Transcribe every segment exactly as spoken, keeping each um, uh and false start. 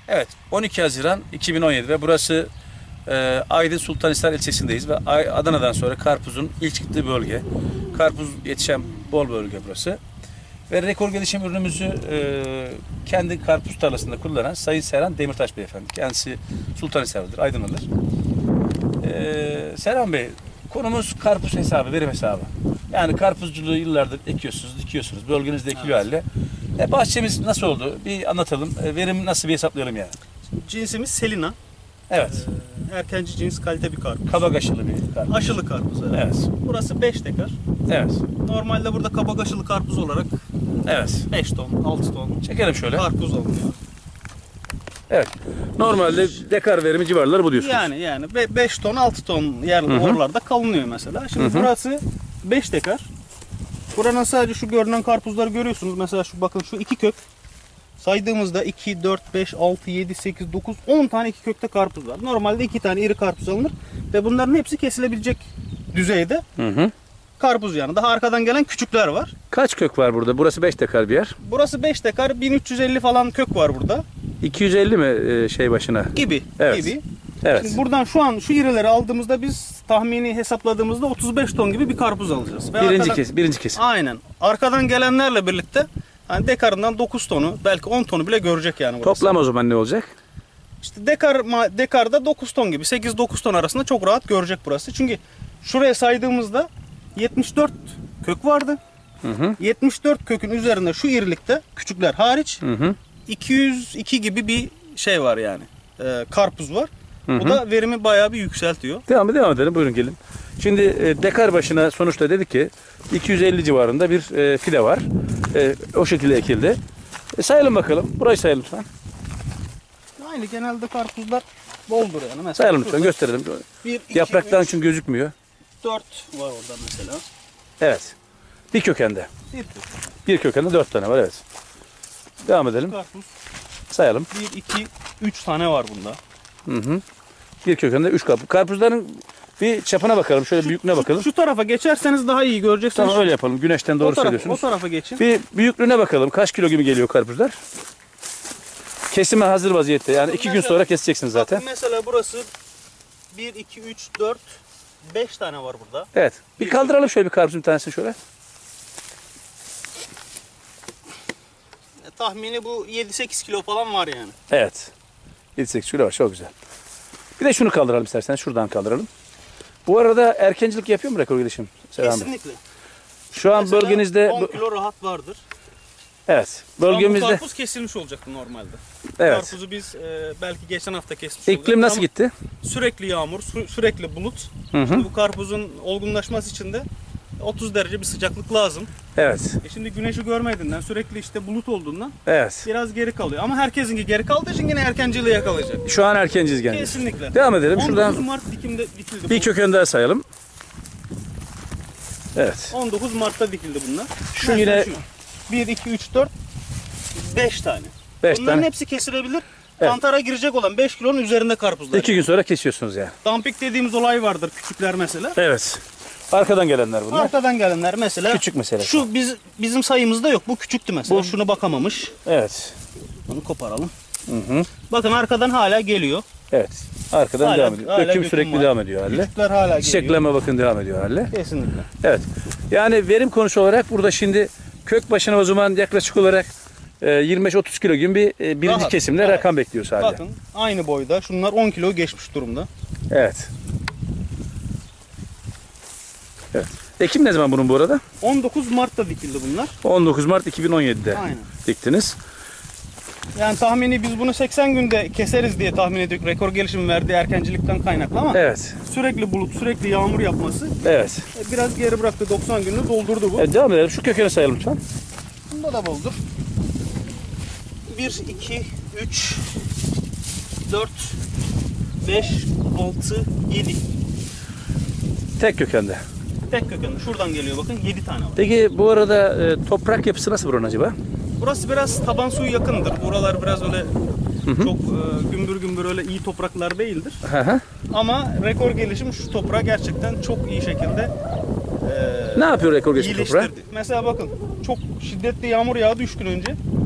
Evet, on iki Haziran iki bin on yedi ve burası e, Aydın Sultanhisar ilçesindeyiz ve Adana'dan sonra karpuzun ilk çıktığı bölge. Karpuz yetişen bol bölge burası. Ve rekor gelişim ürünümüzü e, kendi karpuz tarlasında kullanan Sayın Serhan Demirtaş Beyefendi. Kendisi Sultanhisar'dır, Aydınlıdır. E, Serhan Bey, konumuz karpuz hesabı, verim hesabı. Yani karpuzculuğu yıllardır ekiyorsunuz, dikiyorsunuz. Bölgenizde ekiliyor halde. E, bahçemiz nasıl oldu? Bir anlatalım. E, verim nasıl bir hesaplayalım yani? Cinsimiz Selina. Evet. Ee, erkenci cins, kalite bir karpuz. Kabak aşılı bir karpuz. Aşılı karpuz. Evet. Evet. Burası beş dekar. Evet. Normalde burada kabak aşılı karpuz olarak Evet. beş ton, altı ton Çekelim şöyle. karpuz alınıyor. Evet. Normalde dekar verimi civarları bu diyorsunuz. Yani yani beş ton, altı ton yer oralarda kalınıyor mesela. Şimdi Hı hı. burası beş dekar. Buranın sadece şu görünen karpuzları görüyorsunuz. Mesela şu bakın şu iki kök. Saydığımızda iki, dört, beş, altı, yedi, sekiz, dokuz, on tane iki kökte karpuz var. Normalde iki tane iri karpuz alınır ve bunların hepsi kesilebilecek düzeyde Hı hı. karpuz yani. Daha arkadan gelen küçükler var. Kaç kök var burada? Burası beş dekar bir yer. Burası beş dekar, bin üç yüz elli falan kök var burada. iki yüz elli mi e, şey başına? Gibi. Evet. Gibi. Evet. Şimdi buradan şu an şu irileri aldığımızda biz tahmini hesapladığımızda otuz beş ton gibi bir karpuz alacağız. Ve Birinci arkadan, kesim, birinci kesim. Aynen. Arkadan gelenlerle birlikte hani dekarından dokuz tonu, belki on tonu bile görecek yani burası. Toplam o zaman ne olacak? İşte dekar dekarda dokuz ton gibi, sekiz dokuz ton arasında çok rahat görecek burası. Çünkü şuraya saydığımızda yetmiş dört kök vardı. Hı hı. yetmiş dört kökün üzerinde şu irilikte küçükler hariç Hı hı. iki yüz iki gibi bir şey var yani. Ee, karpuz var. Hı Bu hı. da verimi bayağı bir yükseltiyor. Devam, devam edelim. Buyurun gelin. Şimdi e, dekar başına sonuçta dedik ki iki yüz elli civarında bir e, fide var. E, o şekilde ekildi. E, sayalım bakalım. Burayı sayalım lütfen. Aynı genelde karpuzlar boldur yani. Mesela Sayalım lütfen, şurada gösterelim. bir, iki, Yapraktan üç, için gözükmüyor. dört var orada mesela. Evet. Bir kökende. Bir kök. Bir kökende dört tane var, evet. Devam edelim. Karpuz Sayalım. bir, iki, üç tane var bunda. Hı hı. Bir kökende üç karpuz. Karpuzların bir çapına bakalım. Şöyle büyüklüğüne bakalım. Şu tarafa geçerseniz daha iyi göreceksiniz. Tamam, öyle yapalım. Güneşten doğru o tarafa, söylüyorsunuz. O tarafa geçin. Bir büyüklüğüne bakalım. Kaç kilo gibi geliyor karpuzlar? Kesime hazır vaziyette. Yani iki gün Mesela- sonra keseceksin zaten. Bakın mesela burası bir, iki, üç, dört, beş tane var burada. Evet. Bir kaldıralım şöyle bir karpuzun bir tanesini şöyle. E, tahmini bu yedi sekiz kilo falan var yani. Evet. yedi sekiz kilo var. Çok güzel. Bir de şunu kaldıralım isterseniz. Şuradan kaldıralım. Bu arada erkencilik yapıyor mu rekor gelişim? Serhan Bey? Kesinlikle. Şu an Mesela bölgenizde... on kilo rahat vardır. Evet. Bölgemizde... Bölgemizde... Karpuz kesilmiş olacaktı normalde. Evet. Karpuzu biz e, belki geçen hafta kesmiş İklim olacaktık nasıl ama gitti? Sürekli yağmur, sü- sürekli bulut. Hı hı. Şimdi bu karpuzun olgunlaşması için de otuz derece bir sıcaklık lazım. Evet. E şimdi güneşi görmediğinden, sürekli işte bulut olduğundan Evet. biraz geri kalıyor. Ama herkesinki geri kaldığı için yine erkenciliği yakalayacak. Şu an erkenciyiz gene. Kesinlikle. Devam edelim. on dokuz Şuradan Mart dikimde dikildi. bir bu. kökeni daha sayalım. Evet. on dokuz Mart'ta dikildi bunlar. Şu Mesela yine- şu. bir, iki, üç, dört, beş tane. beş Bunların tane. hepsi kesilebilir. Evet. Kantara girecek olan beş kilonun üzerinde karpuzlar. iki gün sonra kesiyorsunuz yani. Dampik dediğimiz olay vardır, küçükler mesela. Evet. Arkadan gelenler bunlar. Arkadan gelenler mesela. Küçük mesela. Şu biz bizim sayımızda yok. Bu küçüktü mesela. Bu- Şunu bakamamış. Evet. Bunu koparalım. Hı hı. Bakın arkadan hala geliyor. Evet. Arkadan Hala- devam ediyor. hala Döküm döküm sürekli var. devam ediyor hale. Küçükler hala geliyor. Çiçekleme bakın devam ediyor hale. Kesinlikle. Evet. Yani verim konusu olarak burada şimdi kök başına o zaman yaklaşık olarak e, yirmi beş otuz kilo gibi bir e, birinci Rahat. kesimde Evet. rakam bekliyoruz hale. Bakın aynı boyda. Şunlar on kilo geçmiş durumda. Evet. Evet. Ekim ne zaman bunun bu arada? on dokuz Mart'ta dikildi bunlar. on dokuz Mart iki bin on yedi'de Aynen. diktiniz. Yani tahmini biz bunu seksen günde keseriz diye tahmin ediyoruz. Rekor gelişim verdiği erkencilikten kaynaklı ama Evet. sürekli bulut, sürekli yağmur yapması Evet. e, biraz geri bıraktı. doksan günü doldurdu bu. Evet, devam edelim. Şu kökeni sayalım lütfen. Bunda da boldur. bir, iki, üç, dört, beş, altı, yedi. Tek kökende. Tek kökenli. Şuradan geliyor bakın yedi tane var. Peki bu arada e, toprak yapısı nasıl buranın acaba? Burası biraz taban suyu yakındır. Buralar biraz öyle çok e, gümbür gümbür öyle iyi topraklar değildir. Hı hı. Ama rekor gelişim şu toprağı gerçekten çok iyi şekilde Ne yapıyor rekor gelişim toprağı? iyileştirdi. Mesela bakın çok şiddetli yağmur yağdı üç gün önce.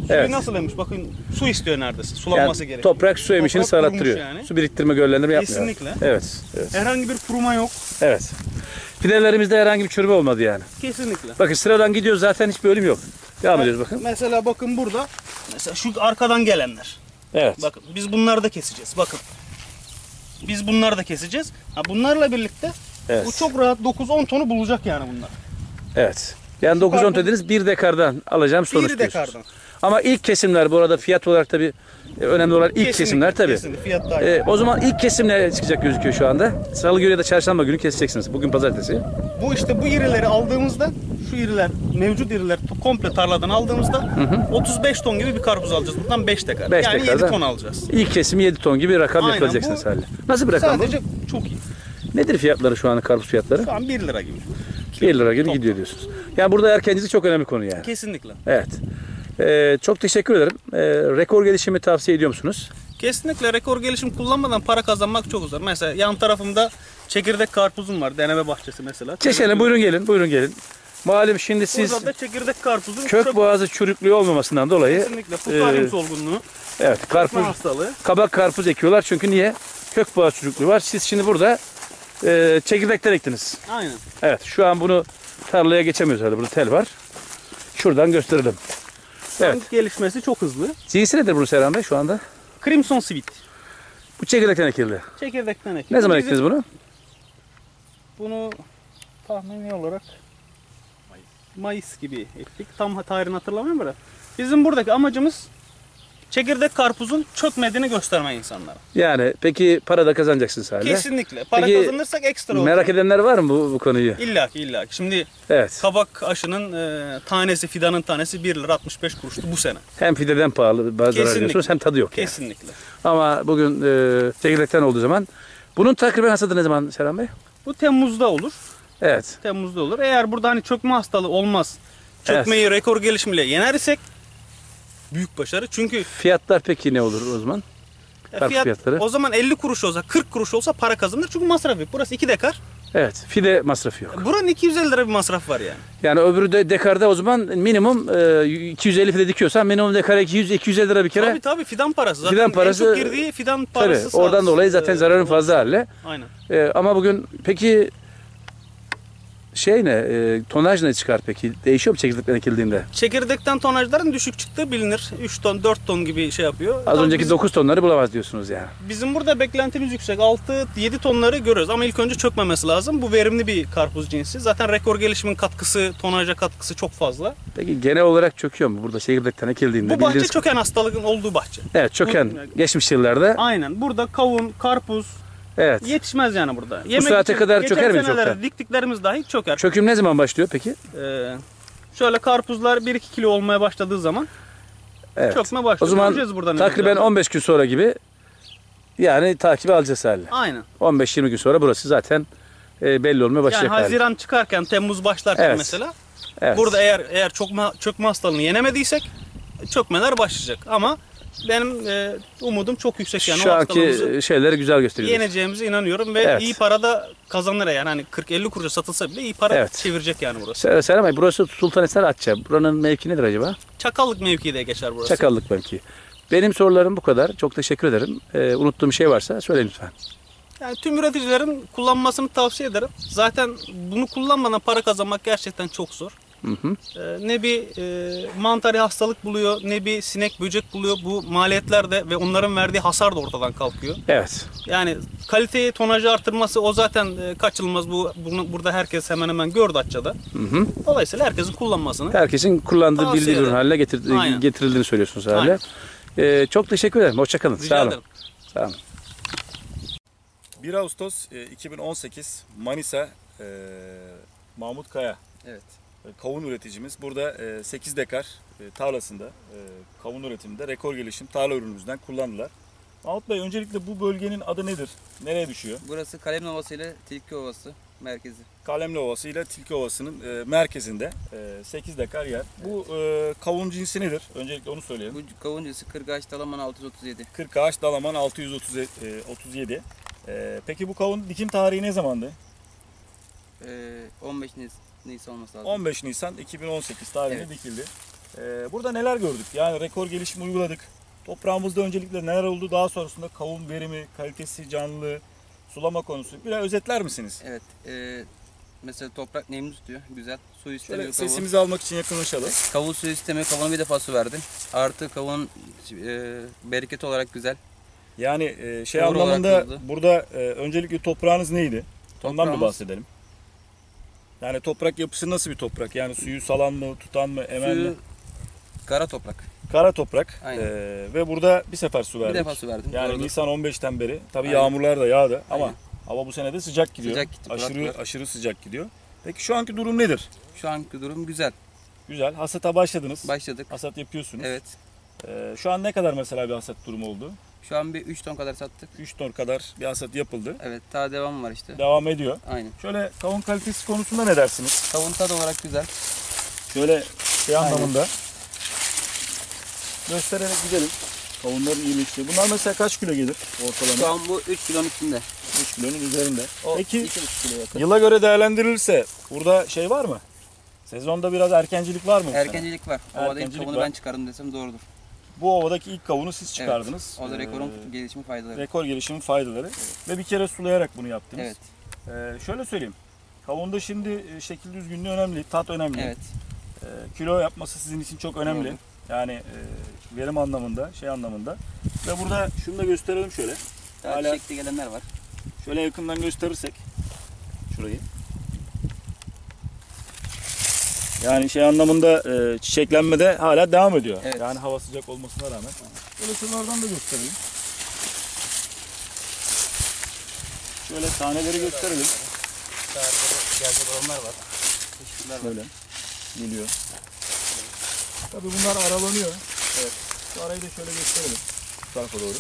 Suyu Evet. nasıl emmiş? Bakın su istiyor neredeyse. Sulanması Yani gerekiyor. toprak su emişini Toprak kurumuş sağlattırıyor. yani. Su biriktirme, göllendirme yapmıyor. Kesinlikle. Evet. Evet. Herhangi bir kuruma yok. Evet. Fidelerimizde herhangi bir çürüme olmadı yani. Kesinlikle. Bakın sıradan gidiyoruz, zaten hiç bölüm yok. Devam ediyoruz bakın. Mesela bakın burada. Mesela şu arkadan gelenler. Evet. Bakın biz bunları da keseceğiz. Bakın. Biz bunları da keseceğiz. Ha, bunlarla birlikte Evet. bu çok rahat dokuz on tonu bulacak yani bunlar. Evet. Yani dokuz on karpuz- dediniz, bir dekardan alacağım sonuç Bir diyorsunuz. dekardan. Ama ilk kesimler bu arada fiyat olarak tabii e, önemli olan ilk Kesinlikle, kesimler tabii. kesinlikle. Fiyat daha iyi. E, o zaman ilk kesim ne çıkacak gözüküyor şu anda? Salı günü ya da çarşamba günü keseceksiniz. Bugün pazartesi. Bu işte bu irileri aldığımızda, şu iriler, mevcut iriler komple tarladan aldığımızda otuz beş ton gibi bir karpuz alacağız. Buradan beş dekar. beş yani dekarda. yedi ton alacağız. İlk kesimi yedi ton gibi rakam Aynen, yakalayacaksınız bu haliyle. Nasıl bir rakam Sadece çok iyi. bu? Nedir fiyatları şu an, karpuz fiyatları? Şu an bir lira gibi. bir lira gibi Top. gidiyor diyorsunuz. Yani burada erkencilik çok önemli konu yani. Kesinlikle. Evet. E, çok teşekkür ederim. E, rekor gelişimi tavsiye ediyor musunuz? Kesinlikle rekor gelişim kullanmadan para kazanmak çok zor. Mesela yan tarafımda çekirdek karpuzum var. Deneme bahçesi mesela. Çeşene buyurun gelin, buyurun gelin. Malum şimdi siz Burada da çekirdek karpuzun kök çok- boğazı çürüklüğü olmamasından dolayı kesinlikle fukaryum e, solgunluğu, evet karpuz, karpuz hastalığı. kabak karpuz ekiyorlar çünkü niye? Kök boğaz çürüklüğü var. Siz şimdi burada e, çekirdekten ektiniz. Aynen. Evet, şu an bunu tarlaya geçemiyoruz herhalde. Burada tel var. Şuradan gösterelim. Evet. Evet. Gelişmesi çok hızlı. Cinsi nedir bunun Serhan Bey şu anda? Crimson Sweet. Bu çekirdekten ekildi. Çekirdekten ekildi. Ne zaman Bizim- ektiniz bunu? Bunu tahmini olarak Mayıs gibi ektik. Tam tarihini hatırlamıyorum da. Bizim buradaki amacımız çekirdek karpuzun çökmediğini gösterme insanlara. Yani peki para da kazanacaksınız herhalde. Kesinlikle. Para Peki, kazanırsak ekstra olur. Merak edenler var mı bu, bu konuyu? İlla ki illa ki. Şimdi Evet. kabak aşının e, tanesi, fidanın tanesi bir lira altmış beş kuruştu bu sene. Hem fideden pahalı bazı zarar Kesinlikle. ediyorsunuz hem tadı yok yani. Kesinlikle. Ama bugün e, çekirdekten olduğu zaman bunun takriben hasadı ne zaman Serhan Bey? Bu Temmuz'da olur. Evet. Temmuz'da olur. Eğer burada hani çökme hastalığı olmaz. Çökmeyi rekor gelişimiyle yener isek büyük başarı. Çünkü Fiyatlar peki ne olur o zaman? Karpuz fiyat fiyatları. o zaman elli kuruş olsa, kırk kuruş olsa para kazanır. Çünkü masraf yok. Burası iki dekar. Evet. Fide masrafı yok. Buranın iki yüz elli lira bir masraf var yani. Yani öbürü de dekarda o zaman minimum e, iki yüz elli fide dikiyorsan minimum dekara iki yüz iki yüz elli lira bir kere. Tabii tabii fidan parası. Zaten Fidan parası- en çok girdiği fidan Tabii. parası. Oradan sağ- dolayı zaten e, zararın fazla hale. Aynen. E, ama bugün peki şey ne? E, tonaj ne çıkar peki? Değişiyor mu çekirdekten ekildiğinde? Çekirdekten tonajların düşük çıktığı bilinir. üç ton, dört ton gibi şey yapıyor. Az Tabii önceki bizim, dokuz tonları bulamaz diyorsunuz yani. bizim burada beklentimiz yüksek. altı yedi tonları görüyoruz ama ilk önce çökmemesi lazım. Bu verimli bir karpuz cinsi. Zaten rekor gelişimin katkısı, tonaja katkısı çok fazla. Peki genel olarak çöküyor mu burada çekirdekten ekildiğinde? Bu bahçe Bildiğiniz- çöken hastalığın olduğu bahçe. Evet, çöken Bu- geçmiş yıllarda. Aynen. Burada kavun, karpuz Evet. yetişmez yani burada. Yemek saate için kadar geçen çöker mi senelerde çoktan? diktiklerimiz dahi çöker. Çöküm ne zaman başlıyor peki? Ee, şöyle karpuzlar bir iki kilo olmaya başladığı zaman Evet. çökme başlıyor. O zaman Göreceğiz buradan takriben önce. on beş gün sonra gibi yani takibi alacağız haliyle. Aynen. on beş yirmi gün sonra burası zaten e, belli olmaya Yani başlayacak haliyle. Haziran çıkarken, Temmuz başlarken Evet. mesela Evet. burada eğer eğer çökme, çökme hastalığını yenemediysek çökmeler başlayacak. Ama benim e, umudum çok yüksek yani Şu o anki hastalığımızı şeyleri güzel gösteriyor. yeneceğimize inanıyorum ve Evet. iyi para da kazanır yani. Hani kırk elli kuruşa satılsa bile iyi para Evet. çevirecek yani burası. Se- Selam Bey, burası Sultanhisar Atça. Buranın mevki nedir acaba? Çakallık mevkii de geçer burası. Çakallık mevki. Benim sorularım bu kadar. Çok teşekkür ederim. Ee, unuttuğum bir şey varsa söyleyin lütfen. Yani tüm üreticilerin kullanmasını tavsiye ederim. Zaten bunu kullanmadan para kazanmak gerçekten çok zor. Hı hı. Ee, ne bir e, mantari hastalık buluyor, ne bir sinek böcek buluyor. Bu maliyetler de ve onların verdiği hasar da ortadan kalkıyor. Evet. Yani kaliteyi, tonajı artırması o zaten e, kaçınılmaz. Bu bunu burada herkes hemen hemen gördü Atça'da. Hı hı. Dolayısıyla herkesin kullanmasını. Herkesin kullandığı, Tavsiye bildiği ürün ederim. haline getir- Aynen. getirildiğini söylüyorsunuz herhalde. Aynen. Ee, çok teşekkür ederim. Hoşçakalın. Rica Sağ olun. ederim. Sağ olun. bir Ağustos e, iki bin on sekiz Manisa e, Mahmut Kaya Evet. e, kavun üreticimiz. Burada e, sekiz dekar e, tarlasında e, kavun üretiminde rekor gelişim tarla ürünümüzden kullandılar. Mahmut Bey, öncelikle bu bölgenin adı nedir? Nereye düşüyor? Burası Kalemli Ovası ile Tilki Ovası merkezi. Kalemli Ovası ile Tilki Ovası'nın e, merkezinde e, sekiz dekar yer. Bu e, kavun cinsi nedir? Öncelikle onu söyleyelim. Bu kavuncusu Kırgaç Dalaman altı yüz otuz yedi. kırk ağaç Dalaman altı yüz otuz yedi. E, peki bu kavun dikim tarihi ne zamandı? Ee, on beş Nisan olması lazım. on beş Nisan iki bin on sekiz tarihinde Evet. dikildi. Ee, burada neler gördük? Yani rekor gelişim uyguladık. Toprağımızda öncelikle neler oldu? Daha sonrasında kavun verimi, kalitesi, canlılığı, sulama konusu. Biraz özetler misiniz? Evet. E, mesela toprak nemli tutuyor. Güzel. Su Şöyle istemiyor kavun. sesimizi almak için yakınlaşalım. Kavun suyu istemiyor. Kavuna bir defa su verdim. Artı kavun e, bereket olarak güzel. Yani e, şey Doğru olarak anlamında oldu. burada e, öncelikle toprağınız neydi? Ondan bir Toprağımız- bahsedelim. Yani toprak yapısı nasıl bir toprak? Yani suyu salan mı, tutan mı, emen mi? Suyu kara toprak. Kara toprak. Aynen. E, ve burada bir sefer su verdik. Bir defa su verdim. Yani Doğrudur. Nisan on beşten beri tabii Aynen. yağmurlar da yağdı ama Aynen. hava bu sene de sıcak gidiyor. Sıcak gitti, Aşırı kulaklar. aşırı sıcak gidiyor. Peki şu anki durum nedir? Şu anki durum güzel. Güzel. Hasata başladınız. Başladık. Hasat yapıyorsunuz. Evet. E, şu an ne kadar mesela bir hasat durumu oldu? Şu an bir üç ton kadar sattık. üç ton kadar bir hasat yapıldı. Evet. Daha devam var işte. Devam ediyor. Aynen. Şöyle kavun kalitesi konusunda ne dersiniz? Kavun tadı olarak güzel. Şöyle şey Aynen. anlamında göstererek gidelim. Kavunların iyiliği. Bunlar mesela kaç kilo gelir Şu ortalama? an bu üç kilonun üstünde. üç kilonun üzerinde. O Peki iki buçuk kilo yakın. yıla göre değerlendirilirse burada şey var mı? Sezonda biraz erkencilik var mı? bu sene? Erkencilik var. Ovada ilk Erkencilik kavunu var. ben çıkardım desem doğrudur. Bu ovadaki ilk kavunu siz çıkardınız. Evet. O da rekorun Ee, gelişimi faydaları. rekor gelişimin faydaları. Ve bir kere sulayarak bunu yaptınız. Evet. Ee, şöyle söyleyeyim. Kavunda şimdi e, şekil düzgünlüğü önemli, tat önemli. Evet. Ee, kilo yapması sizin için çok önemli. Doğru. Yani e, verim anlamında, şey anlamında. Ve burada şunu da gösterelim şöyle. Daha Hala çiçekli gelenler var. şöyle yakından gösterirsek şurayı. Yani şey anlamında e, çiçeklenme de hala devam ediyor. Evet. Yani hava sıcak olmasına rağmen. Şöyle şunlardan da gösterelim. Şöyle taneleri gösterelim. Gerçek olanlar var. Teşekkürler var. Şöyle geliyor. Tabii bunlar aralanıyor. Evet. Şu arayı da şöyle gösterelim. Bu tarafa doğru.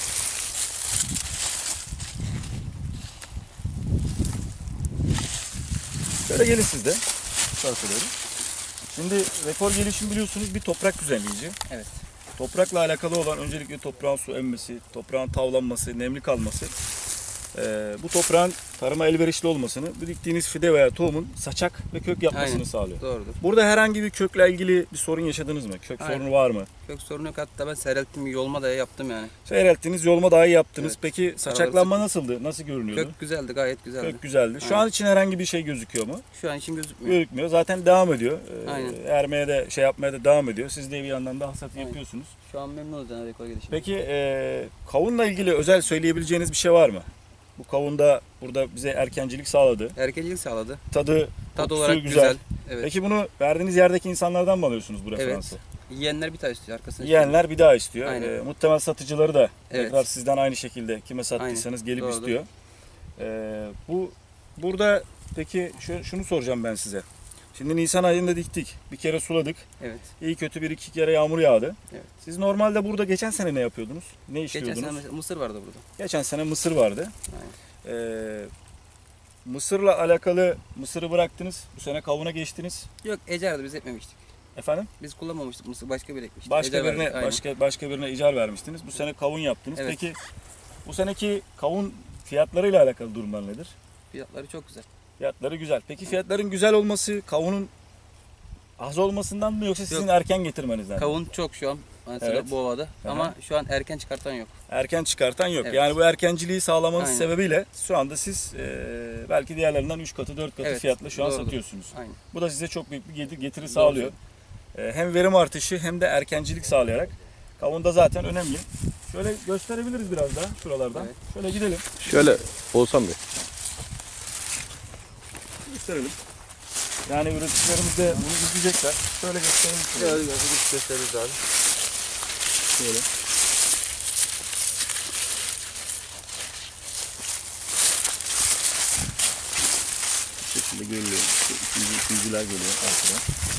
Şöyle gelin siz de. Bu tarafa doğru. Şimdi rekor gelişim biliyorsunuz bir toprak düzenleyici. Evet. Toprakla alakalı olan öncelikle toprağın su emmesi, toprağın tavlanması, nemli kalması. Ee, bu toprağın tarıma elverişli olmasını, bu diktiğiniz fide veya tohumun saçak ve kök yapmasını Aynen. sağlıyor. Doğrudur. Burada herhangi bir kökle ilgili bir sorun yaşadınız mı? Kök Aynen. sorunu var mı? Kök sorunu yok. Hatta ben seyrelttim. Yolma da yaptım yani. Seyrelttiniz, yolma daha iyi yaptınız. Evet. Peki saçaklanma nasıldı? Nasıl görünüyordu? Kök güzeldi. Gayet güzeldi. Kök güzeldi. Şu Aynen. an için herhangi bir şey gözüküyor mu? Şu an için gözükmüyor. Gözükmüyor. Zaten devam ediyor. Ee, Aynen. ermeye de şey yapmaya da devam ediyor. Siz de bir yandan da hasat Aynen. yapıyorsunuz. Şu an memnunuz yani rekor gelişimi. Peki e, kavunla ilgili özel söyleyebileceğiniz bir şey var mı? Bu kavunda burada bize erkencilik sağladı. Erkencilik sağladı. Tadı, Tat kokusu olarak güzel. Evet. Peki bunu verdiğiniz yerdeki insanlardan mı alıyorsunuz bu Evet. referansı? Yiyenler bir tane istiyor. Arkasına Yiyenler bir daha istiyor. Aynen. Ee, muhtemel satıcıları da Evet. tekrar sizden aynı şekilde kime sattıysanız gelip Doğrudur. istiyor. Ee, bu burada peki şu, şunu soracağım ben size. Şimdi Nisan ayında diktik. Bir kere suladık. Evet. İyi kötü bir iki kere yağmur yağdı. Evet. Siz normalde burada geçen sene ne yapıyordunuz? Ne Geçen işliyordunuz? sene mesela mısır vardı burada. Geçen sene mısır vardı. Aynen. Ee, mısırla alakalı mısırı bıraktınız. Bu sene kavuna geçtiniz. Yok ecerdi biz etmemiştik. Efendim? Biz kullanmamıştık mısır. Başka bir ekmiştik. Başka Ecer birine verdik, aynen. başka başka birine icar vermiştiniz. Bu sene kavun yaptınız. Evet. Peki bu seneki kavun fiyatlarıyla alakalı durumlar nedir? Fiyatları çok güzel. Fiyatları güzel. Peki fiyatların güzel olması kavunun az olmasından mı yoksa sizin Yok. erken getirmenizden mi? Kavun çok şu an mesela Evet. bu ovada Aha. ama şu an erken çıkartan yok. Erken çıkartan yok. Evet. Yani bu erkenciliği sağlamanız Aynen. sebebiyle şu anda siz e, belki diğerlerinden üç katı dört katı Evet, fiyatla şu an doğrudur. satıyorsunuz. Aynen. Bu da size çok büyük bir getir- getiri sağlıyor. E, hem verim artışı hem de erkencilik sağlayarak. Kavun da zaten önemli. Şöyle gösterebiliriz biraz daha şuralardan. Evet. Şöyle gidelim. Şöyle Oğuzhan Bey. Gösterelim. Yani üreticilerimiz de bunu izleyecekler. Şöyle gösterelim. şurayı. gösteririz abi. Şöyle. Bu şekilde görülüyor. İşte ikinci, ikinciler geliyor arkadan.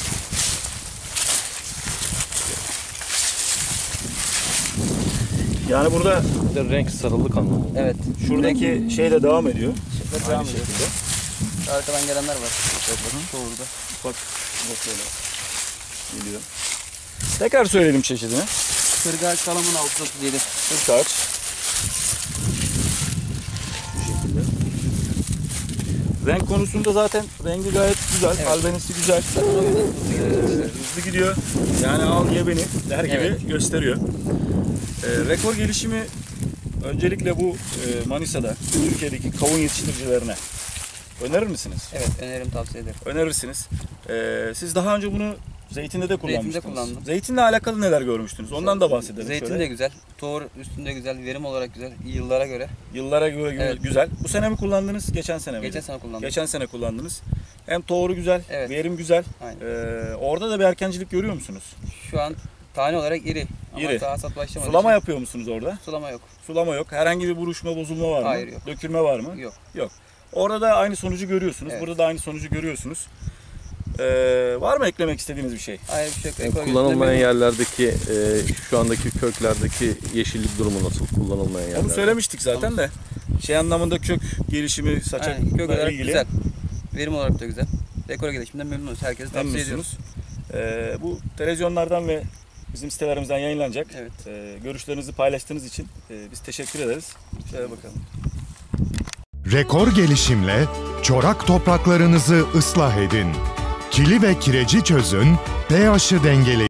Yani burada Bir de renk sarılık anlamında. Evet. şuradaki şey de devam ediyor. Şekilde devam Aynı ediyor. şekilde. Arkadan gelenler var. Çoğu burada. Bak bak şöyle geliyor. Tekrar söyleyelim çeşidini. Kırgağaç Kalaman altı yüz otuz yedi. Kırk ağaç. Bu şekilde. Renk konusunda zaten rengi gayet güzel, Evet. albenisi güzel. Zaten o yüzden hızlı gidiyor işte. Hızlı gidiyor. Yani al ye beni der gibi Evet. gösteriyor. Ee, rekor gelişimi öncelikle bu e, Manisa'da Türkiye'deki kavun yetiştiricilerine önerir misiniz? Evet, öneririm, tavsiye ederim. Önerirsiniz. Ee, siz daha önce bunu zeytinde de kullanmıştınız. Zeytinde kullandım. Zeytinle alakalı neler görmüştünüz? Ondan da bahsedelim Zeytin şöyle. de güzel, tohum üstünde güzel, verim olarak güzel, yıllara göre. Yıllara göre gü- Evet. güzel. Bu sene mi kullandınız? Geçen sene mi? Geçen sene kullandım. Geçen sene kullandınız. Hem tohumu güzel, Evet. verim güzel. Aynen. Ee, orada da bir erkencilik görüyor musunuz? Şu an tane olarak iri. Ama İri. daha hasat başlamadı. Sulama yapıyor musunuz orada? Sulama yok. Sulama yok. Herhangi bir buruşma, bozulma var mı? Hayır, yok. Dökülme var mı? Yok. Orada da aynı sonucu görüyorsunuz. Evet. Burada da aynı sonucu görüyorsunuz. Ee, var mı eklemek istediğiniz bir şey? Hayır, bir şey yok. Yani Ekol kullanılmayan götürmeyi- yerlerdeki e, şu andaki köklerdeki yeşillik durumu nasıl kullanılmayan yerlerde? Onu söylemiştik zaten de. Şey anlamında kök gelişimi, Aynen, saçakla kök olarak ilgili. güzel. Verim olarak da güzel. Rekor gelişiminden memnunuz. Herkese tavsiye ediyoruz. Memnunsunuz. Ee, bu televizyonlardan ve bizim sitelerimizden yayınlanacak. Evet. Ee, görüşlerinizi paylaştığınız için e, biz teşekkür ederiz. Şöyle bakalım. Rekor gelişimle çorak topraklarınızı ıslah edin. Kili ve kireci çözün, pH'ı dengeleyin.